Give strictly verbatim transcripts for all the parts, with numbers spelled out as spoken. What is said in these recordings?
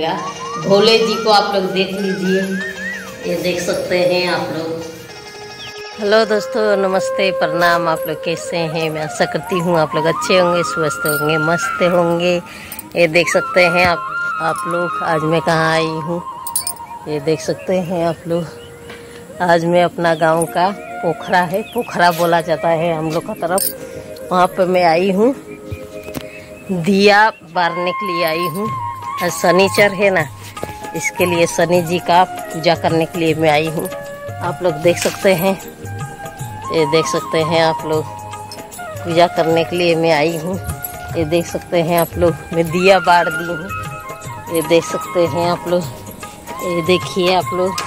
आएगा। भोले जी को आप लोग देख लीजिए, ये देख सकते हैं आप लोग। हेलो दोस्तों, नमस्ते, प्रणाम। आप लोग कैसे हैं? मैं आशा करती हूँ आप लोग अच्छे होंगे, स्वस्थ होंगे, मस्त होंगे। ये देख सकते हैं आप आप लोग आज मैं कहाँ आई हूँ, ये देख सकते हैं आप लोग। आज मैं अपना गांव का पोखरा है, पोखरा बोला जाता है हम लोग का तरफ, वहाँ पे मैं आई हूँ। दिया बारने के लिए आई हूँ। आज शनिचर है ना, इसके लिए शनि जी का पूजा करने के लिए मैं आई हूँ। आप लोग देख सकते हैं, ये देख सकते हैं आप लोग, पूजा करने के लिए मैं आई हूँ। ये देख सकते हैं आप लोग, मैं दिया बार दी हूँ, ये देख सकते हैं आप लोग। ये देखिए आप लोग,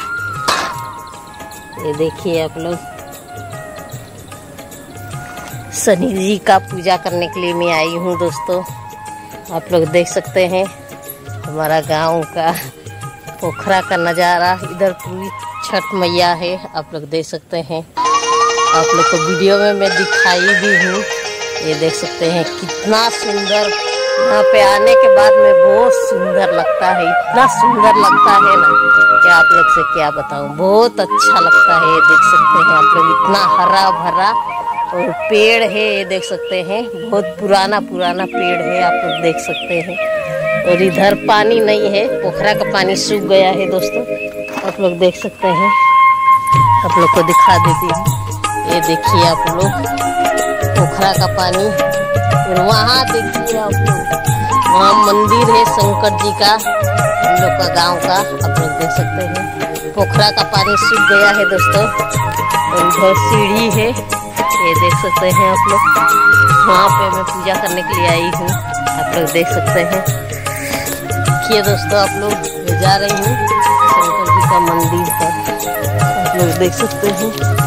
ये देखिए आप लोग, शनि जी का पूजा करने के लिए मैं आई हूँ दोस्तों। आप लोग देख सकते हैं हमारा गांव का पोखरा का नज़ारा। इधर पूरी छठ मैया है, आप लोग देख सकते हैं। आप लोग को वीडियो में मैं दिखाई भी हूँ, ये देख सकते हैं कितना सुंदर। यहाँ पे आने के बाद में बहुत सुंदर लगता है, इतना सुंदर लगता है ना कि आप लोग से क्या बताऊँ, बहुत अच्छा लगता है। ये देख सकते हैं आप लोग, इतना हरा भरा और पेड़ है, ये देख सकते हैं, बहुत पुराना पुराना पेड़ है, आप लोग देख सकते हैं। और इधर पानी नहीं है, पोखरा का पानी सूख गया है दोस्तों, आप लोग देख सकते हैं। आप लोग को दिखा देती हूँ, ये देखिए आप लोग पोखरा का पानी। और वहाँ देखिए आप लोग, वहाँ मंदिर है शंकर जी का, हम लोग का गांव का, आप लोग देख सकते हैं। पोखरा का पानी सूख गया है दोस्तों। और इधर सीढ़ी है, ये देख सकते हैं आप लोग। वहाँ पे मैं पूजा करने के लिए आई हूँ, आप लोग देख सकते हैं। देखिए दोस्तों आप लोग, मैं जा रही हूँ शंकर जी का मंदिर पर, आप लोग देख सकते हैं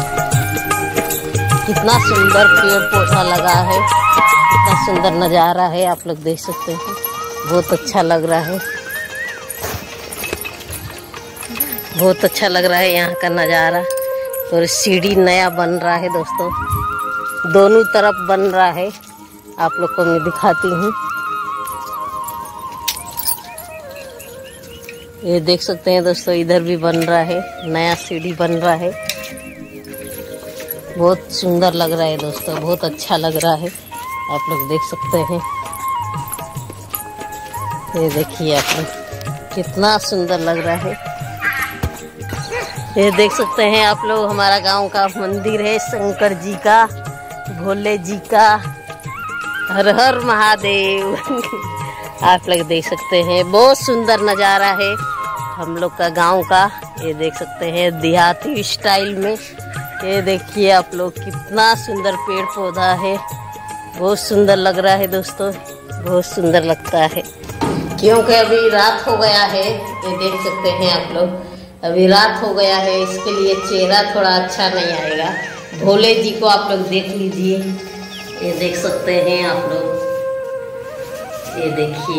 कितना सुंदर पेड़ पौधा लगा है, कितना सुंदर नज़ारा है, आप लोग देख सकते हैं। बहुत अच्छा लग रहा है, बहुत अच्छा लग रहा है यहाँ का नज़ारा। और सीढ़ी नया बन रहा है दोस्तों, दोनों तरफ बन रहा है, आप लोग को मैं दिखाती हूँ। ये देख सकते हैं दोस्तों, इधर भी बन रहा है, नया सीढ़ी बन रहा है। बहुत सुंदर लग रहा है दोस्तों, बहुत अच्छा लग रहा है, आप लोग देख सकते हैं। ये देखिए आप लोग, कितना सुंदर लग रहा है। ये देख सकते हैं आप लोग, हमारा गांव का मंदिर है शंकर जी का, भोले जी का। हर हर महादेव। आप लोग देख सकते हैं, बहुत सुंदर नज़ारा है हम लोग का गांव का। ये देख सकते हैं देहाती स्टाइल में। ये देखिए आप लोग, कितना सुंदर पेड़ पौधा है, बहुत सुंदर लग रहा है दोस्तों, बहुत सुंदर लगता है। क्योंकि अभी रात हो गया है, ये देख सकते हैं आप लोग, अभी रात हो गया है, इसके लिए चेहरा थोड़ा अच्छा नहीं आएगा। भोले जी को आप लोग देख लीजिए, ये देख सकते हैं आप लोग। ये देखिए,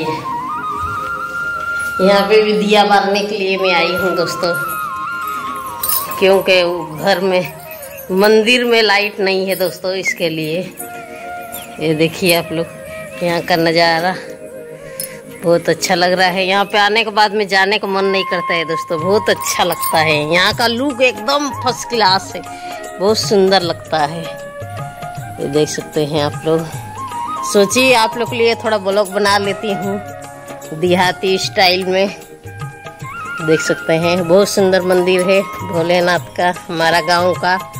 यहाँ पे भी दिया बारने के लिए मैं आई हूँ दोस्तों, क्योंकि घर में मंदिर में लाइट नहीं है दोस्तों, इसके लिए। ये देखिए आप लोग, यहाँ का नज़ारा बहुत अच्छा लग रहा है। यहाँ पे आने के बाद में जाने का मन नहीं करता है दोस्तों, बहुत अच्छा लगता है। यहाँ का लुक एकदम फर्स्ट क्लास है, बहुत सुंदर लगता है। ये देख सकते हैं आप लोग। सोचिए आप लोग के लिए थोड़ा ब्लॉग बना लेती हूँ देहाती स्टाइल में। देख सकते हैं, बहुत सुंदर मंदिर है भोलेनाथ का, हमारा गांव का।